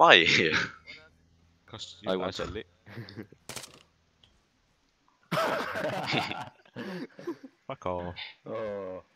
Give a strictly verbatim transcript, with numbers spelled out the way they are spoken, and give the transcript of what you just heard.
Why? Because I you want guys are lit. Fuck off. Oh.